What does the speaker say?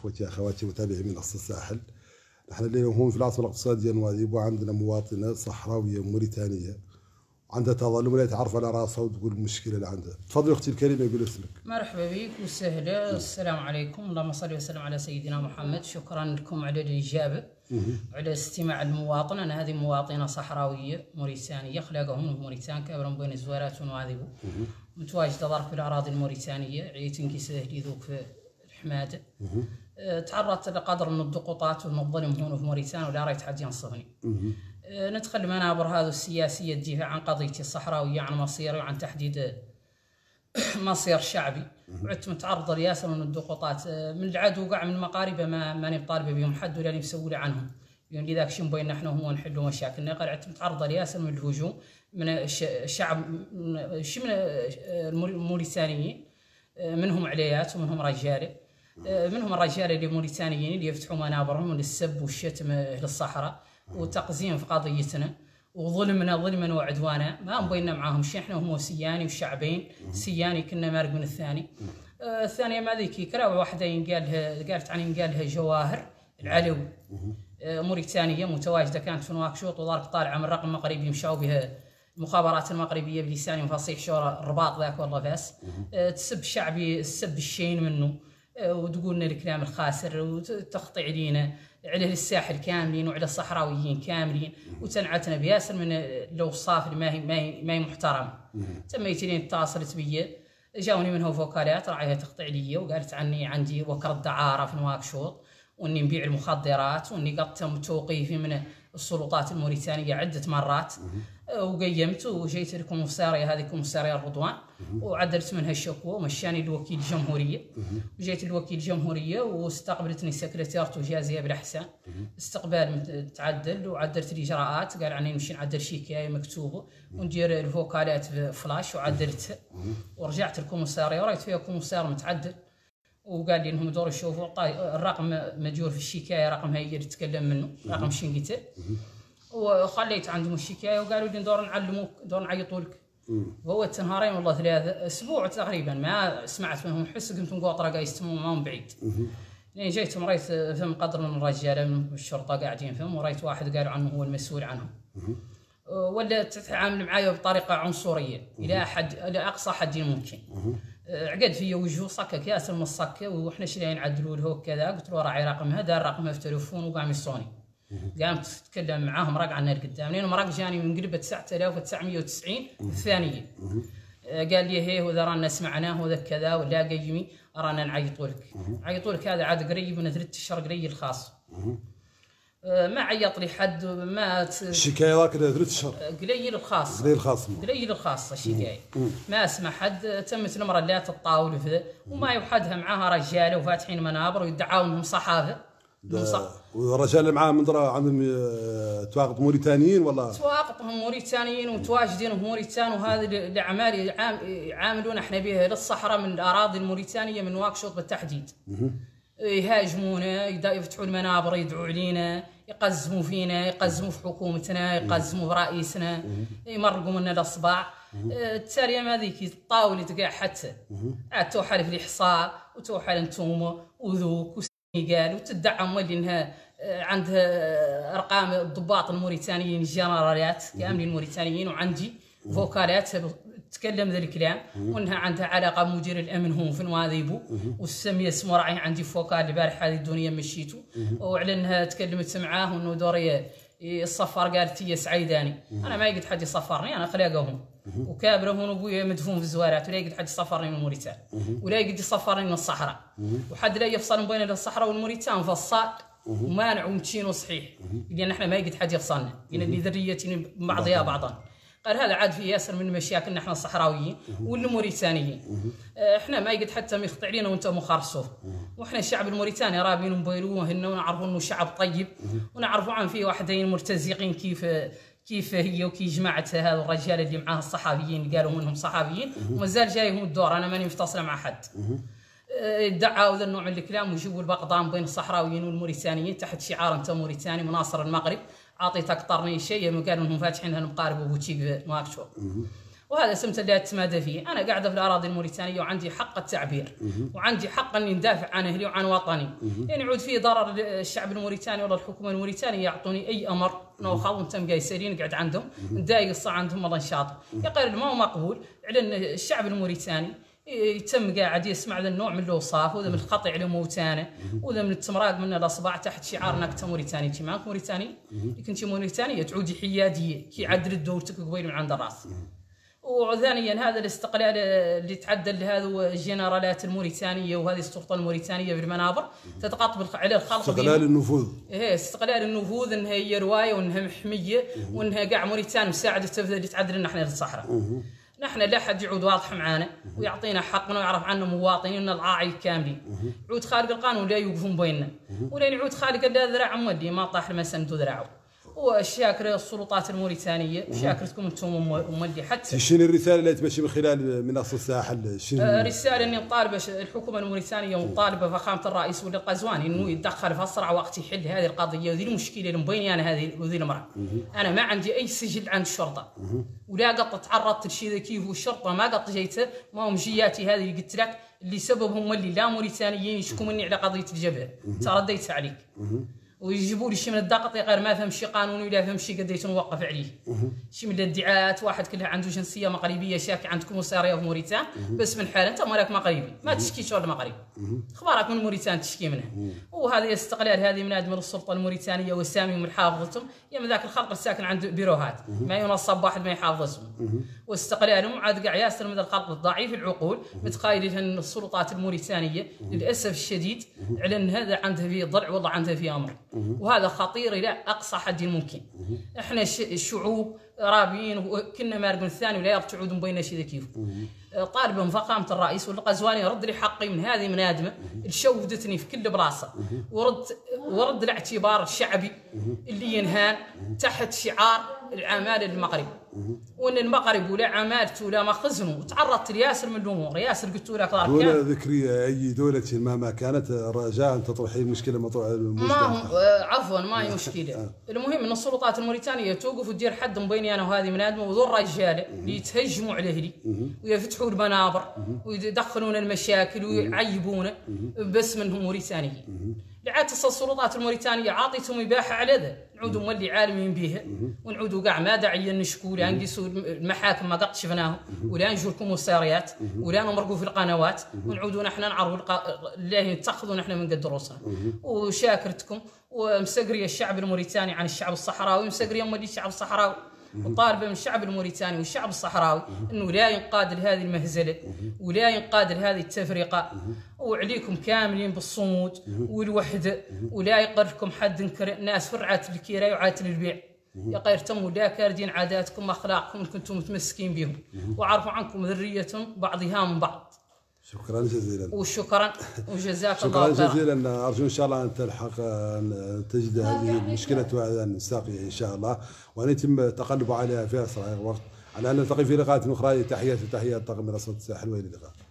اخوتي اخواتي متابعي من اقصى الساحل. نحن اليوم هون في العاصمه الاقتصاديه نواذيب، وعندنا مواطنه صحراويه موريتانيه عندها تظلم ولا تعرف على راسها وتقول المشكله اللي عندها. تفضلي اختي الكريمه، يقول اسمك. مرحبا بك وسهلا. السلام عليكم، اللهم صل وسلم على سيدنا محمد. شكرا لكم على الاجابه وعلى استماع المواطن. انا هذه مواطنه صحراويه موريتانيه، خلاقهم من موريتان كابرا بين الزوارات ونواذب، متواجده ظرف بالاراضي الموريتانيه، عيت انكساه ذوك في الحماده. تعرضت لقدر من الضغوطات ومن الظلم هون في موريتان، ولا ريت حد ينصفني. ندخل المنابر هذه السياسيه الدفاع عن قضيتي الصحراويه، عن مصيري وعن تحديد مصير شعبي. وعدت متعرضه لياسر من الضغوطات من العدو، وقع من مقاربه ماني طالبه بهم حد ولا مسؤوله عنهم، يعني لذاك شي مبين نحن هو نحلوا مشاكلنا. قال عدت متعرضه لياسر من الهجوم من الشعب، من الموريتانيين، منهم عليات ومنهم رجاله، منهم الرجاله اللي موريتانيين اللي يفتحوا منابرهم من السب والشتم للصحراء وتقزيم في قضيتنا وظلما وعدوانا. ما مبينا معاهم شيء، احنا هم سياني والشعبين سياني كنا مارق من الثاني. الثانيه ما ذيك كرا وحدين قالت عني قال لها جواهر العلوي، موريتانيه متواجده كانت في نواكشوط، وظلت طالعه من رقم مغربي مشاو بها المخابرات المغربيه بلسان فصيح شورى الرباط ذاك والله فاس، تسب شعبي السب الشين منه، وتقول لنا الكلام الخاسر وتخطئ علينا على الساحل كاملين وعلى الصحراويين كاملين، وتنعتنا بياسر من الاوصاف اللي ما هي محترمه. تميت لين اتصلت بيا، جاوني منها فوكالات راعيها تخطئ عليا، وقالت عني عندي وكر الدعاره في نواكشوط، واني نبيع المخدرات، واني قد توقيفي من السلطات الموريتانيه عده مرات، وقيمت وجيت للكومساريه، هذه كومساريه الرضوان، وعدلت منها الشكوى ومشاني لوكيل الجمهوريه. وجيت لوكيل الجمهوريه واستقبلتني سكرتيرته جازيه بالاحسان، استقبال متعدل، وعدلت الاجراءات. قال عني نمشي نعدل شيكايه مكتوبه وندير الفوكالات فلاش، وعدلتها ورجعت الكومساريه وريت فيها كومسار متعدل، وقال لي انهم دور يشوفوا الرقم مجور في الشكايه، رقمها هي اللي تتكلم منه، رقم شنقته. وخليت عندهم الشكايه وقالوا لي ندور نعلموك، ندور نعيطوا لك. وهو نهارين والله ثلاثه اسبوع تقريبا ما سمعت منهم حس، قمت مقاطره قايستهم ما هم بعيد. يعني جيت مريت فهم قدر من الرجاله من الشرطه قاعدين فهم، وريت واحد قالوا عنه هو المسؤول عنهم، ولا تتعامل معايا بطريقه عنصريه الى اقصى حد ممكن. عقد فيا وجهه صكك ياسر من الصكه، وحنا شنو نعدلوا له كذا. قلت له راعي رقمها، دار رقمها في التليفون وقام يصوني. قامت تتكلم معاه مرق عنا لقدام، لين مرق جاني من قلبه 9990 الثانيه. قال لي هي وذا رانا سمعناه وذا كذا ولا قيمي رانا نعيطوا لك. هذا عاد قريب من 3 اشهر قريب الخاص. ما عيط لي حد، ما الشكايه ذاك 3 اشهر قليل الخاص، قليل الخاص الشكايه. ما اسمع حد. تمت المراه لا تطاول في وما يوحدها معاها رجاله وفاتحين منابر ويدعون انهم صحافه. والرجال اللي معاه من عندهم تواقط موريتانيين ولا تواقطهم موريتانيين وتواجدين في موريتان، وهذه الاعمال يعاملون احنا بها للصحراء من الاراضي الموريتانيه من نواكشوط بالتحديد. يهاجمونا، يفتحوا المنابر، يدعوا علينا، يقزموا فينا، يقزموا في حكومتنا، يقزموا في رئيسنا، يمرقوا منا الاصبع. التاليه ما ذيك الطاوله تقع حتى عاد توحل في الاحصاء وتوحل انتم وذوك قال وتدعم ولي انها عندها ارقام الضباط الموريتانيين الجنرالات كاملين الموريتانيين، وعندي فوكالات تتكلم ذا الكلام، وانها عندها علاقه بمدير الامن هون في نواذيبو، والسميه اسمه راعي عندي فوكال البارح هذه الدنيا مشيتو، وعلى انها تكلمت معاه وانه دوري الصفار. قالت هي سعيداني، انا ما يقد حد يصفرني، انا خلاقهم وكابره هون ابويا مدفون في الزوارات، ولا يقد حد يصفرني من موريتان، ولا يقد يصفرني من الصحراء، وحد لا يفصل بين الصحراء والموريتان فصال ومانع ومتشين صحيح، لان احنا ما يقد حد يفصلنا، لان ذريتنا بعضها بعضا. قال هذا عاد في ياسر من مشاكلنا احنا الصحراويين والموريتانيين، احنا ما يقد حتى يخطئ علينا وانت مخرصوه، واحنا الشعب الموريتاني رابين ومبيلوه هنا، ونعرفوا انه شعب طيب، ونعرفوا عن فيه وحدين مرتزقين كيف هي وكي جماعتها هذا الرجال اللي معاه الصحفيين اللي قالوا انهم صحفيين، ومازال جايهم الدور، انا ماني متصله مع حد. ادعوا ذا النوع من الكلام ويجيبوا البغضان بين الصحراويين والموريتانيين تحت شعار انت موريتاني مناصر المغرب، اعطيتك طرني شيء، قالوا انهم فاتحين لها المقارب وبوتيك نواكشوط. وهذا سمت اللي اتمادى فيه. انا قاعده في الاراضي الموريتانيه وعندي حق التعبير وعندي حق اني ندافع عن اهلي وعن وطني. يعني يعود فيه ضرر الشعب الموريتاني ولا الحكومه الموريتانيه يعطوني اي امر نوخذ وانتم جايسين قاعد عندهم ندايق الصع عندهم والله نشاط. يا قال ما هو مقبول على ان الشعب الموريتاني يتم قاعد يسمع ذا النوع من الاوصاف وذا من القطع لموتانه وذا من التمراق من الاصبع تحت شعار نكته موريتاني. انت معك موريتاني كنتي موريتانيه تعودي حياديه كي عدلت دورتك قبيل من عند الراس. وثانيا هذا الاستقلال اللي تعدل لهذا الجنرالات الموريتانيه وهذه السلطه الموريتانيه في المنابر تتقاطب على الخلق استقلال النفوذ. ايه استقلال النفوذ انها هي روايه وانها محميه وانها كاع موريتانيا مساعده اللي تعدل لنا احنا للصحراء. نحن لا حد يعود واضح معانا ويعطينا حقنا ويعرف عنا مواطنين الراعي كاملين. يعود خالق القانون لا يوقفون بيننا ولا يعود خالق لا ذراع مودي ما طاح المسند ذراعه. وشاكر السلطات الموريتانيه وشاكرتكم انتم ومدي حتى شنو الرساله اللي تمشي من خلال منصه الساحل؟ شنو رساله اني مطالبه الحكومه الموريتانيه ومطالبه فخامه الرئيس ولي القزواني انه يتدخل في اسرع وقت يحل هذه القضيه وذي المشكله اللي مبيني انا هذه وذي المراه. انا ما عندي اي سجل عند الشرطه ولا قط تعرضت لشيء كيف والشرطه ما قط جيته ما هم جياتي هذه اللي قلت لك اللي سببهم اللي لا موريتانيين يشكوا مني على قضيه الجبهه ترديت عليك ويجيبوا لي شي من الضغط غير ما فهم شي قانون ولا فهم شي قديت نوقف عليه. شي من الادعاءات واحد كلها عنده جنسيه مغربيه شاكي عندكم وساريه في موريتان بس من حال انت مالك مغربي ما تشكي شغل المغرب اخبارك من موريتان تشكي منه. وهذا استقلال هذه من ادم السلطه الموريتانيه وسامي من حافظتهم يا من ذاك الخلق الساكن عند بيروهات ما ينصب واحد ما يحافظ اسمه. واستقلالهم عاد كاع ياسر من الخلق الضعيف العقول متخيلين ان السلطات الموريتانيه للاسف الشديد على ان هذا عنده فيه ضلع والله عنده فيه امر. وهذا خطير الى اقصى حد ممكن. احنا الشعوب رابين وكنا مارقون الثاني ولا يرتعود بين شيء كيف. طالب من فخامه الرئيس والقزواني رد لي حقي من هذه منادمه اللي شودتني في كل بلاصه ورد الاعتبار الشعبي اللي ينهان تحت شعار العماله المغرب وان المغرب ولا عمالته ولا مخزنه وتعرضت لياسر من الامور. ياسر قلت لك دولة ذكرية اي دولة مهما كانت رجاء ان تطرحي المشكله ما عفوا ما هي مشكله. المهم ان السلطات الموريتانيه توقف وتدير حد بيني انا وهذه منادمه وذو الرجاله اللي يتهجموا على اهلي ويفتحوا المنابر ويدخلون المشاكل ويعيبونه بس منهم موريتانيين. لعاتس السلطات الموريتانيه عاطيتهم اباحه على ذا نعودوا مولي عالمين بها ونعودوا كاع ما داعي نشكوا لا نقيسوا المحاكم ما قد شفناهم ولا نجوا لكم وساريات ولا نمرقوا في القنوات ونعودوا نحن نعرضوا الله نتخذوا نحن من قد رؤوسنا. وشاكرتكم ومسقريه الشعب الموريتاني عن الشعب الصحراوي مسقريه مولي الشعب الصحراوي وطالبه من الشعب الموريتاني والشعب الصحراوي انه لا ينقاد لهذه المهزله ولا ينقاد لهذه التفرقه وعليكم كاملين بالصمود والوحده ولا يقركم حد ناس فرعات الكيراي وعات البيع يا غير تموا لا كاردين عاداتكم واخلاقكم كنتم متمسكين بهم وعرفوا عنكم ذريه بعضها من بعض. شكرا جزيلا وشكرا وجزاك الله خيرا. شكرا جزيلا. ارجو ان شاء الله ان تلحق ان تجد هذه المشكله الساقيه ان شاء الله وان يتم التقلب عليها في اسرع وقت على ان نلتقي في لقاءات اخرى. تحياتي وتحيات طاقم منصه الساحل والى اللقاء.